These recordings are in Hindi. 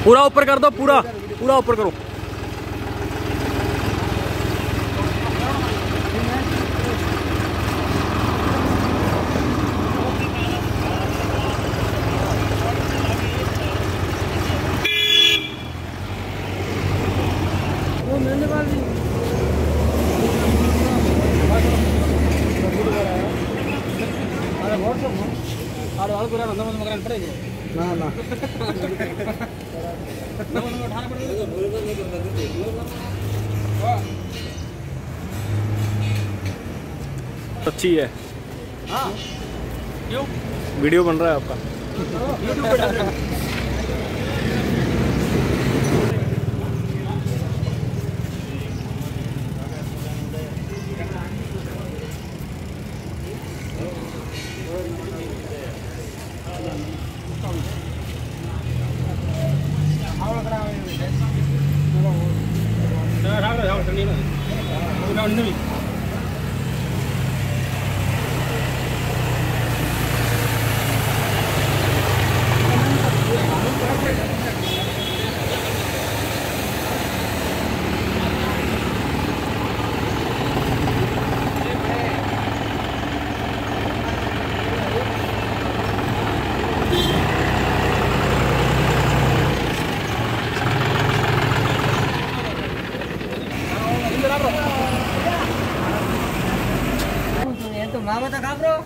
पूरा ऊपर कर दो, पूरा पूरा ऊपर करो। अच्छी है। हाँ क्यों? वीडियो बन रहा है आपका। मामा तो खा ब्रो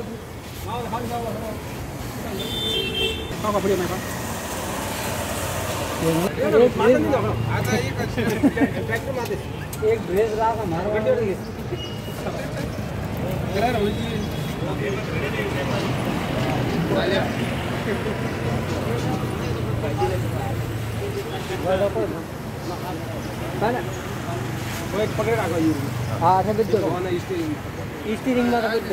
बढ़िया एक ड्रेस रहा हमारा वो एक पकड़े रखो ये। हाँ अच्छा बिल्कुल स्टीयरिंग में बिल्कुल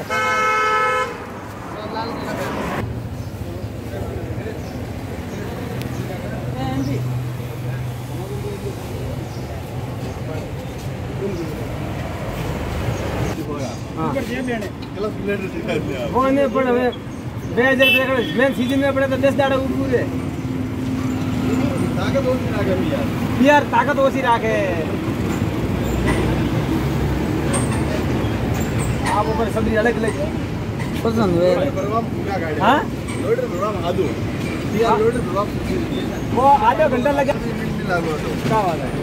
सीजन में पड़े तो 10 दाड़ा पूरे यार ताकत ओसी राखे आप ऊपर सब्जी अलग अलग पसंद है। हाँ वो आधा घंटा लगे क्या बात है।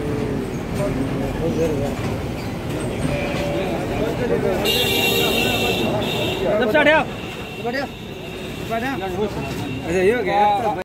अच्छा ये हो गया।